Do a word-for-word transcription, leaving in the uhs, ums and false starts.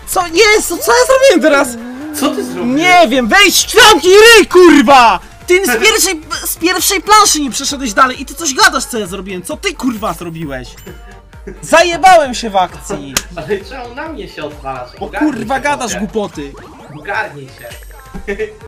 Co jest? Co ja zrobiłem teraz? Co ty zrobiłeś? Nie wiem, wejdź, zamknij ryj, kurwa! Ty z pierwszej, z pierwszej planszy nie przeszedłeś dalej i ty coś gadasz, co ja zrobiłem. Co ty, kurwa, zrobiłeś? Zajebałem się w akcji. Ale czemu na mnie się odpalasz? Bo Ogarnij kurwa się, gadasz chłopie. głupoty. Ogarnij się.